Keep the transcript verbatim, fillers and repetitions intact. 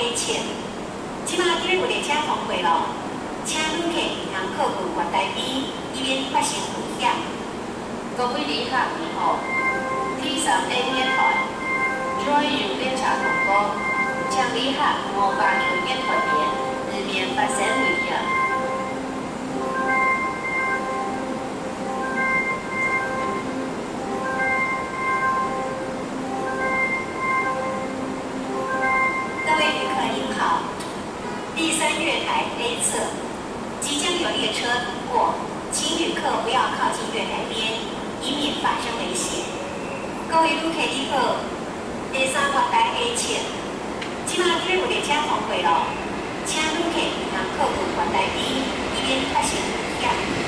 前，即马第二部列车通过咯，请旅客通靠近月台边，以免发生危险。 各位旅客你好，天上 A 月台载运列车通过，请旅客莫把手电台面，以免发生危险。 第三月台 A 侧即将有列车通过，请旅客不要靠近月台边，以免发生危险。各位旅客你好，第三月台 A 侧，即马第二部列车通过咯，请旅客通靠近月台边，以免发生危险。